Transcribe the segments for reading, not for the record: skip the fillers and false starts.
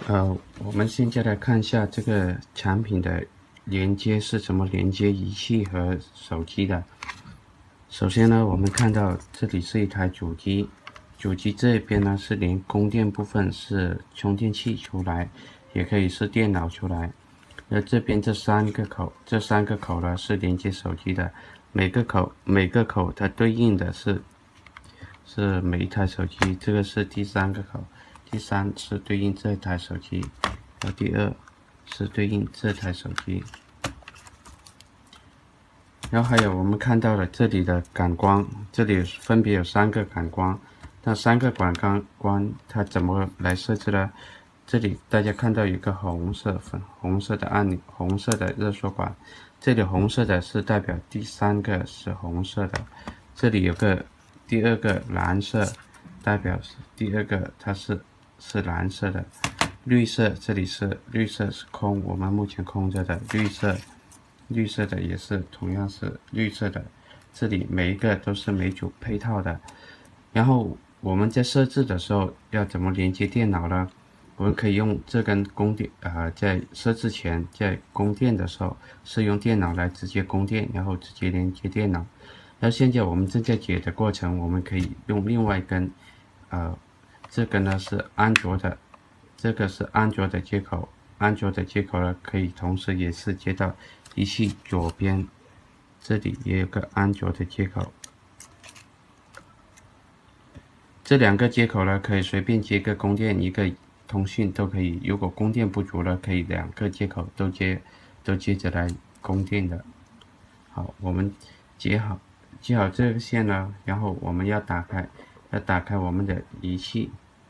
我们现在来看一下这个产品的连接是怎么连接仪器和手机的。首先呢，我们看到这里是一台主机，主机这边呢是连供电部分是充电器出来，也可以是电脑出来。那这边这三个口呢是连接手机的，每个口它对应的是每一台手机。这个是第三个口，第三是对应这台手机，然后第二是对应这台手机。然后还有我们看到了这里的感光，这里分别有3个感光。那3个感光它怎么来设置呢？这里大家看到有一个红色、粉红色的按钮，红色的热缩管。这里红色的是代表第3个是红色的，这里有个第2个蓝色，代表是第2个它是蓝色的。绿色这里是绿色是空，我们目前空着的绿色的也是同样是绿色的，这里每一个都是每组配套的。然后我们在设置的时候要怎么连接电脑呢？我们可以用这根供电在设置前，在供电的时候是用电脑来直接供电，然后直接连接电脑。然后现在我们正在解的过程，我们可以用另外一根，这个呢是安卓的，这个是安卓的接口，安卓的接口呢可以同时也是接到仪器左边，这里也有个安卓的接口。这2个接口呢可以随便接个供电，一个通讯都可以。如果供电不足了，可以2个接口都接着来供电的。好，我们接好这个线呢，然后我们要打开我们的仪器。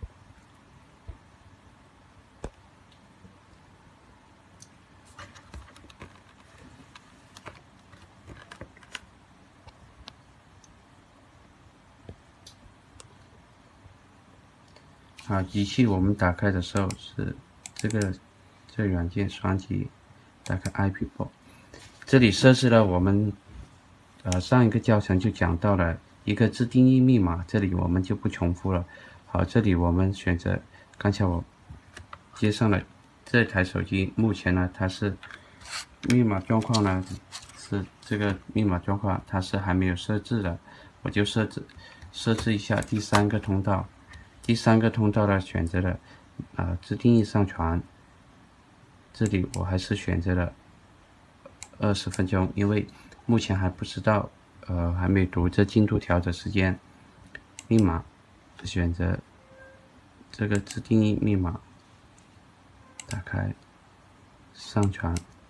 仪器我们打开的时候是这软件双击，打开 iPhone。这里设置了我们上一个教程就讲到了一个自定义密码，这里我们就不重复了。好，这里我们选择，刚才我接上了这台手机，目前呢它是密码状况呢是这个密码状况它是还没有设置的，我就设置一下第3个通道。第3个通道呢选择了自定义上传，这里我还是选择了20分钟，因为目前还不知道还没读这进度条的时间。密码选择这个自定义密码，打开上传。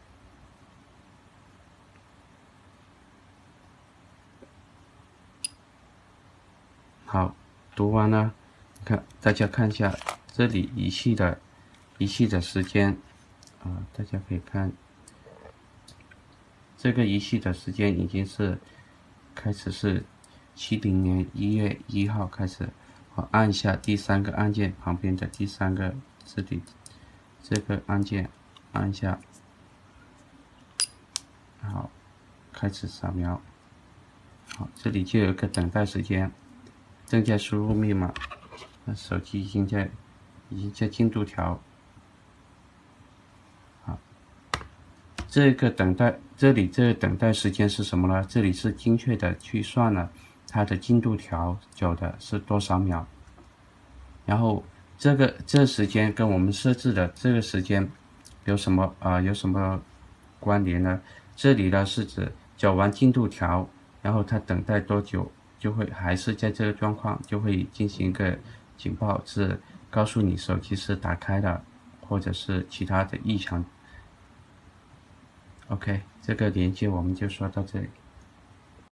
好，读完了，大家看一下这里仪器的时间大家可以看这个仪器的时间已经是开始是70年1月1号开始。好，按下第3个按键旁边的第3个这里这个按键按下，好，开始扫描。好，这里就有一个等待时间，正在输入密码。手机已经在进度条。好，这个等待时间是什么呢？这里是精确的去算了它的进度条走的是多少秒。然后这时间跟我们设置的这个时间有什么关联呢？这里呢是指走完进度条，然后它等待多久，就会还是在这个状况，就会进行一个警报，是告诉你手机是打开了，或者是其他的异常。OK， 这个连接我们就说到这里。